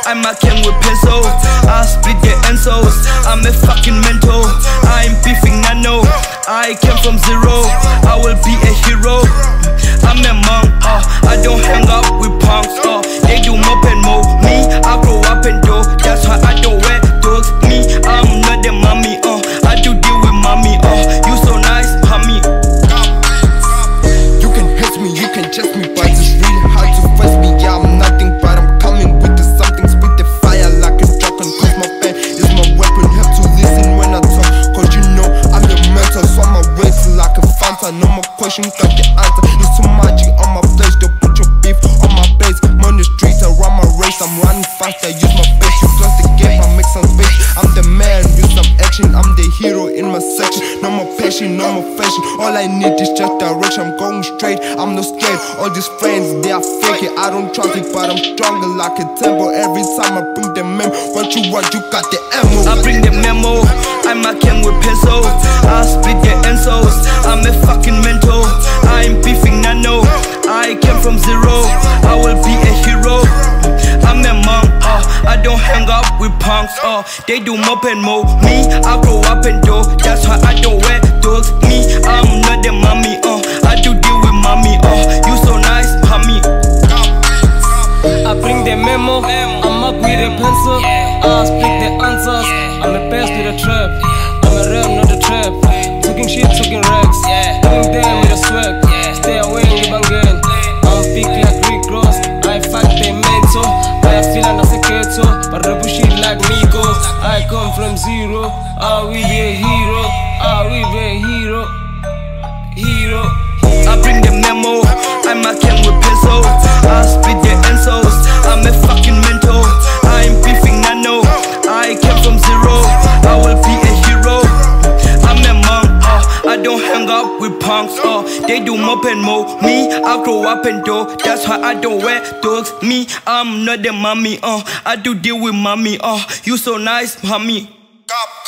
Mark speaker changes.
Speaker 1: I'm a king with pencil. I split the ensos. I'm a fucking mental. I'm beefing nano. I came from zero. I will be a hero. I'm a monk. I don't hang out with punks. They do mop and mow. Me, I grow up and do. That's why I don't wear dogs. Me, I'm not the mommy. I do deal with mommy. You so nice, homie.
Speaker 2: You can hate me, you can chase me, but it's really hard to face me. Yeah, I'm nothing, but I'm coming with the something. Spit the fire like a dragon. Cause my pen is my weapon. Have to listen when I talk. Cause you know I'm the mentor. So my waist like a Fanta. No more question, got the answer. It's too much on my place. Don't put your beef on my base. I'm on the streets, I run my race. I'm running fast, I use my face. You close the game, I make some space. I'm the man with some action. I'm the hero in my section. No more passion, no more fashion. All I need is just direction. I'm going straight, I'm not scared. All these friends, they are fake. I don't trust it, but I'm stronger like a temple. Every time I bring the memo. What you want, you got the ammo.
Speaker 1: I bring the memo. I'm a king with pencil. I split the ensos. I'm a fucking mental. I'm beefing nano. I came from zero. I will be a hero. I'm a monk. I don't hang out with punks. They do mop and mow. Me, I grow up and do. That's why I don't wear dogs. Me, I'm not the mommy. I do deal with mommy. You so nice, homie.
Speaker 3: I bring the memo. I'm up with a pencil. I split the answers. I'm the best with a trap. I'm a rap, not a trap. Talking shit, talking rags. Doing them with a swag. Stay away, you bangin'. I'm big like Rick Ross. I fight the mentor. I feel like a ghetto, but rap shit like Miko. I come from zero. I will be a hero. I will be a hero. Hero.
Speaker 1: I bring the memo. I'm a king with pencil. I split the ensos. I'm a fucking mental. I'm beefing nano. I came from zero. I will be a hero. I'm a monk. I don't hang out with punks. They do mop and mow. Me, I grow up and do. That's why I don't wear dogs. Me, I'm not the mommy. I do deal with mommy. You so nice, mommy.